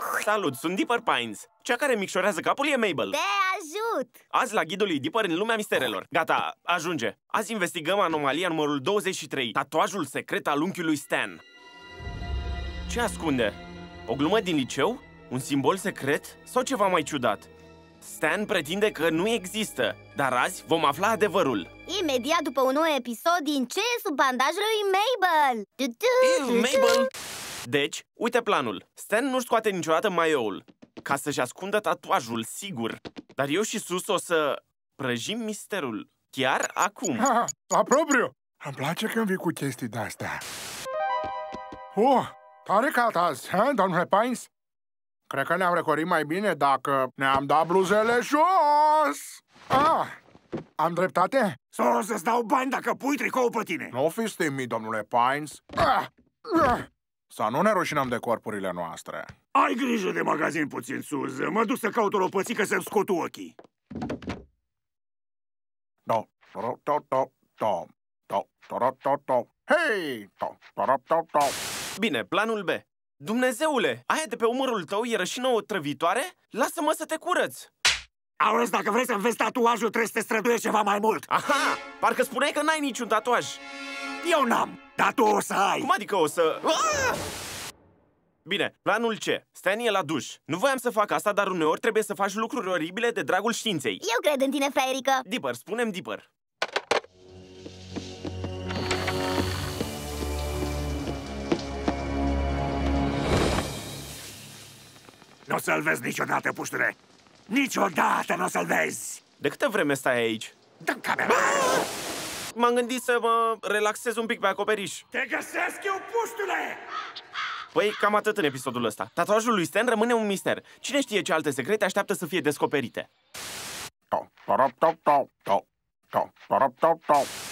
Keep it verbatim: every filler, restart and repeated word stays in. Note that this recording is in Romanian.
Salut, sunt Dipper Pines. Cea care micșorează capul e Mabel. Te ajut! Azi la ghidul lui Dipper în lumea misterelor. Gata, ajunge. Azi investigăm anomalia numărul douăzeci și trei. Tatuajul secret al unchiului Stan. Ce ascunde? O glumă din liceu? Un simbol secret? Sau ceva mai ciudat? Stan pretinde că nu există, dar azi vom afla adevărul. Imediat după un nou episod din Ce e sub bandajul lui Mabel. Ew, Mabel! Deci, uite planul. Stan nu-și scoate niciodată maioul, ca să-și ascundă tatuajul, sigur. Dar eu și Sus o să prăjim misterul chiar acum. Ha, la propriu! Îmi place când vii cu chestii de-astea. Oh, tare cat azi, ha, domnule Pines? Cred că ne-am recorit mai bine dacă ne-am dat bluzele jos. Ah, am dreptate? Sau o să-ți dau bani dacă pui tricou pe tine. Nu fiți timid, domnule Pines. Ah, ah. Să nu ne rușinăm de corpurile noastre. Ai grijă de magazin puțin, Sus. Mă duc să caut o lopățică să-mi scot ochii. Do, do, do, do, do, do, do, do, do. Hei! Do, do, do, do. Bine, planul B. Dumnezeule, aia de pe umărul tău e rășină otrăvitoare? Lasă-mă să te curăț! Auzi, dacă vrei să înveți tatuajul, trebuie să te străduiești ceva mai mult. Aha! Parcă spuneai că n-ai niciun tatuaj. Eu n-am, dar tu o să ai. Cum adică o să... Ah! Bine, planul C. Stan e la duș. Nu voiam să fac asta, dar uneori trebuie să faci lucruri oribile de dragul științei. Eu cred în tine, fraierică. Dipper, spune-mi Dipper. Nu o să-l vezi niciodată, pușture. Niciodată nu o să-l vezi. De câtă vreme stai aici? Dă-mi camera. M-am gândit să mă relaxez un pic pe acoperiș. Te găsesc eu, puștule! Păi, cam atât în episodul ăsta. Tatuajul lui Stan rămâne un mister. Cine știe ce alte secrete așteaptă să fie descoperite? Do, do, do, do, do, do, do, do, do.